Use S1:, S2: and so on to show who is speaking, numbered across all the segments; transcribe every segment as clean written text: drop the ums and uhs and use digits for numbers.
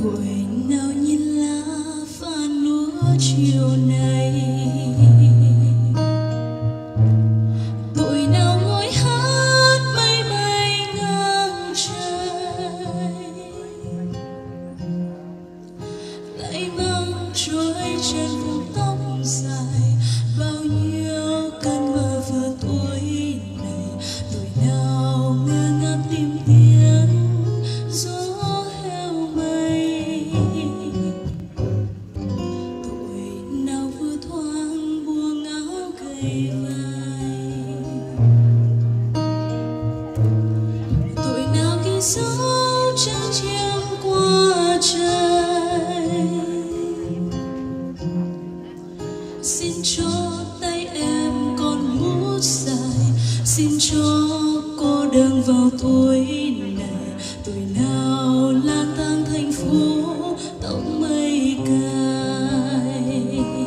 S1: tuổi nào nhìn lá vàng lúa chiều nay, tuổi nào ngồi hát mây bay ngang trời, lại mang trôi trên vùng tóc dài bao nhiêu cơn mơ vừa tuổi này. Tuổi nào ngơ ngác tìm tiếng gió heo mây, tuổi nào vừa thoáng buông áo gầy vai, tuổi nào ghi dấu trăng chiêm qua trời. Xin cho tay em còn bút dài, xin cho cô đơn vào tuổi này. Tuổi nào lang thang thành phố tóc mây cay,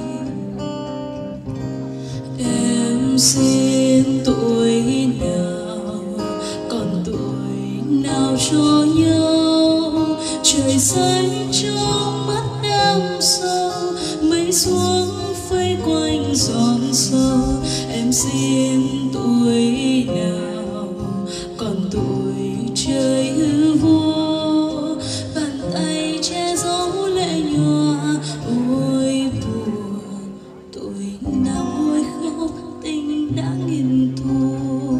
S1: em xin tuổi nào còn tuổi nào cho nhau. Trời xanh trong mắt em sâu, mây xuống vây quanh giòn sâu. Em xin tuổi nào còn tuổi trời hư vô, bàn tay che giấu lệ nhòa. Ôi buồn, tuổi nào ngồi khóc tình đã nghìn thu.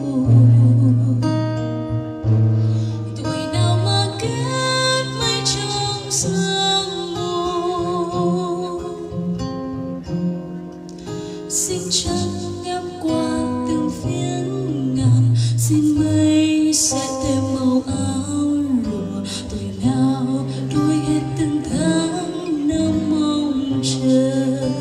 S1: Tuổi nào mà kết mây trong sương mù, xin trăng em qua từng phiến ngàn, xin mây sẽ thêm màu áo lụa. Tuổi nào đuổi hết từng tháng nơm mong chờ.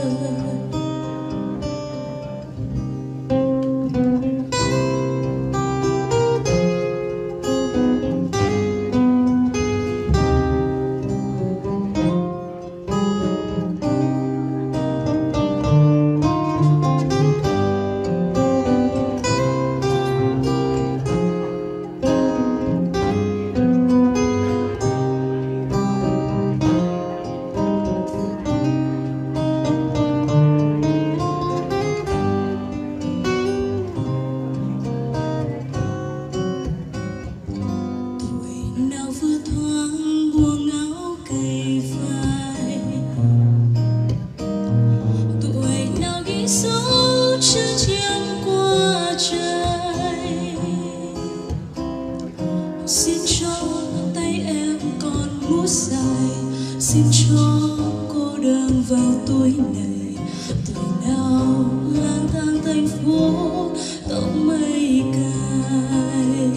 S1: Xin cho tay em còn bút dài, xin cho cô đơn vào tuổi này. Tuổi nào lang thang thành phố tóc mây cay,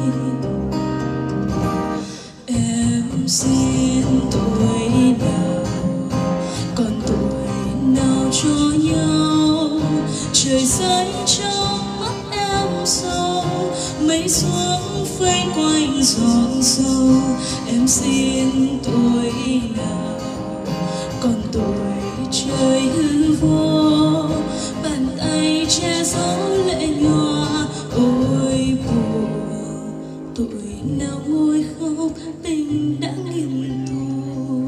S1: em xin tuổi nào còn tuổi nào cho nhau. Trời xanh trong mắt em sâu, mây xuống vây quanh giọt sâu. Em xin tuổi nào còn tuổi trời hư vô, bàn tay che giấu lệ nhòa. Ôi buồn, tuổi nào ngồi khóc tình đã nghìn thu.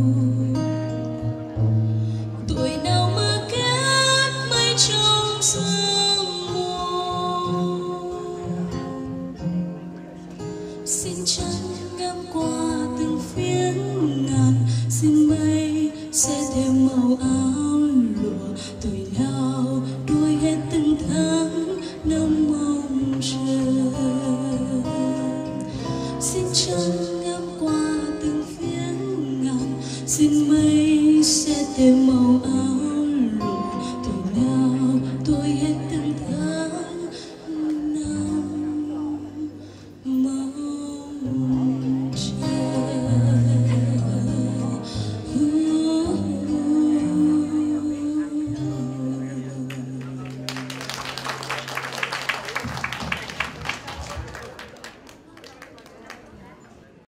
S1: Tuổi nào mà kết mây trong sương mù, xin trăng ngắm qua từng phiến ngàn, xin mây sẽ thêm màu áo lụa. Tuổi nào đuổi hết từng tháng nơm mong chờ, xin trăng ngắm qua từng phiến ngàn, xin mây sẽ thêm màu áo